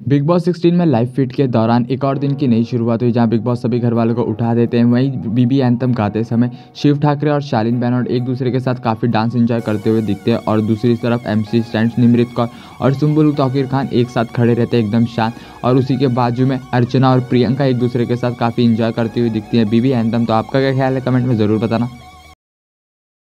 Big boss 16 में live feed के दौरान एक और दिन की नई शुरुआत हुई, जहां बिग बॉस सभी घर वालों को उठा देते हैं। वहीं बीबी एंथम गाते समय शिव ठाकरे और शालीन बेनोट एक दूसरे के साथ काफ़ी डांस एंजॉय करते हुए दिखते हैं और दूसरी तरफ एमसी स्टैंड्स निमृत कौर और सुम्बुल तौकीर खान एक साथ खड़े रहते हैं एकदम शांत, और उसी के बाजू में अर्चना और प्रियंका एक दूसरे के साथ काफ़ी इंजॉय करती हुई दिखती है। बीबी एंथम, तो आपका क्या ख्याल है, कमेंट में ज़रूर बताना।